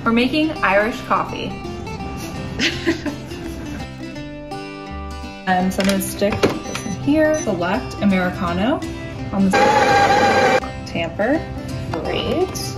We're making Irish coffee. And so I'm gonna stick this in here. Select Americano on the tamper. Great.